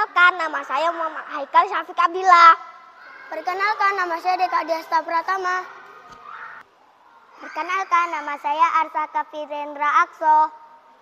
Perkenalkan, nama saya Muhammad Haikal Syafiq Abdillah. Perkenalkan, nama saya Deka Diasta Pratama. Perkenalkan, nama saya Arsaka Firendra Akso.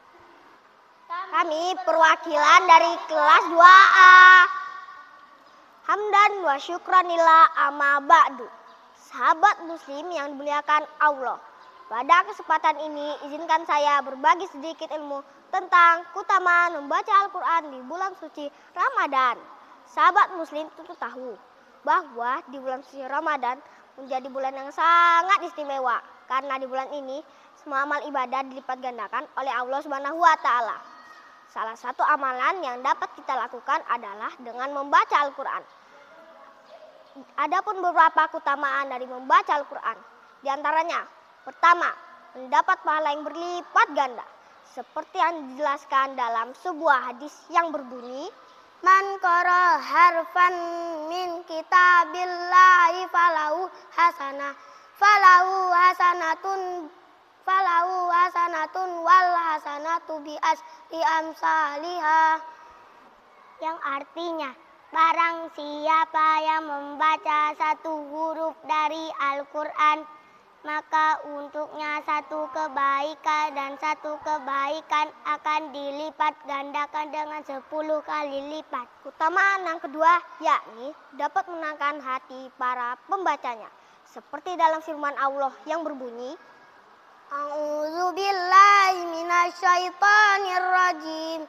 Kami perwakilan dari kelas 2A. Hamdan wa syukranillah amma ba'du. Sahabat muslim yang dimuliakan Allah. Pada kesempatan ini, izinkan saya berbagi sedikit ilmu tentang keutamaan membaca Al-Quran di bulan suci Ramadan. Sahabat muslim tentu tahu bahwa di bulan suci Ramadan menjadi bulan yang sangat istimewa. Karena di bulan ini, semua amal ibadah dilipat gandakan oleh Allah Subhanahu wa Ta'ala. Salah satu amalan yang dapat kita lakukan adalah dengan membaca Al-Quran. Adapun beberapa keutamaan dari membaca Al-Quran, di antaranya, pertama, mendapat pahala yang berlipat ganda. Seperti yang dijelaskan dalam sebuah hadis yang berbunyi, Man qara harfan min kitabillahi falahu hasanatun wal hasanatu bi asri amsalihah. Yang artinya, barang siapa yang membaca satu huruf dari Al-Quran, maka untuknya satu kebaikan dan satu kebaikan akan dilipat gandakan dengan 10 kali lipat. Keutamaan yang kedua yakni dapat menenangkan hati para pembacanya. Seperti dalam firman Allah yang berbunyi, A'udzubillahi minasyaitonir rajim.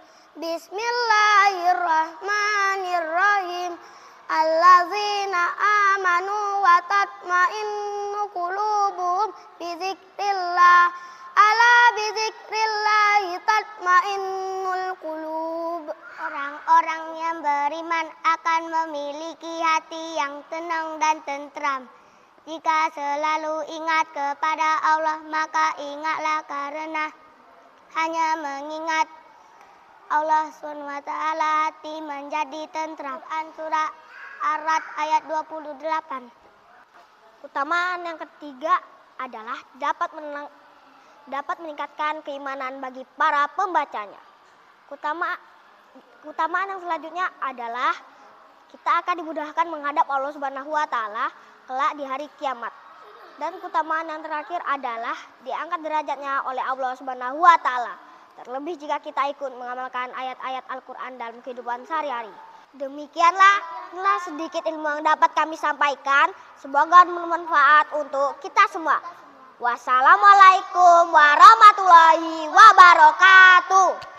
Bismillahirrahmanirrahim. Allazina amanu wa tatma'innu qulubuhum bizikrillah. Ala bizikrillahi tatma'innul qulub. orang-orang yang beriman akan memiliki hati yang tenang dan tentram. Jika selalu ingat kepada Allah, maka ingatlah karena hanya mengingat Allah SWT hati menjadi tentram. Surah Ar-Ra'd ayat 28. Keutamaan yang ketiga adalah dapat meningkatkan keimanan bagi para pembacanya. Keutamaan yang selanjutnya adalah kita akan dimudahkan menghadap Allah Subhanahu wa Ta'ala kelak di hari kiamat. Dan keutamaan yang terakhir adalah diangkat derajatnya oleh Allah Subhanahu wa Ta'ala. Terlebih jika kita ikut mengamalkan ayat-ayat Al-Quran dalam kehidupan sehari-hari. Demikianlah sedikit ilmu yang dapat kami sampaikan. Semoga bermanfaat untuk kita semua. Wassalamualaikum warahmatullahi wabarakatuh.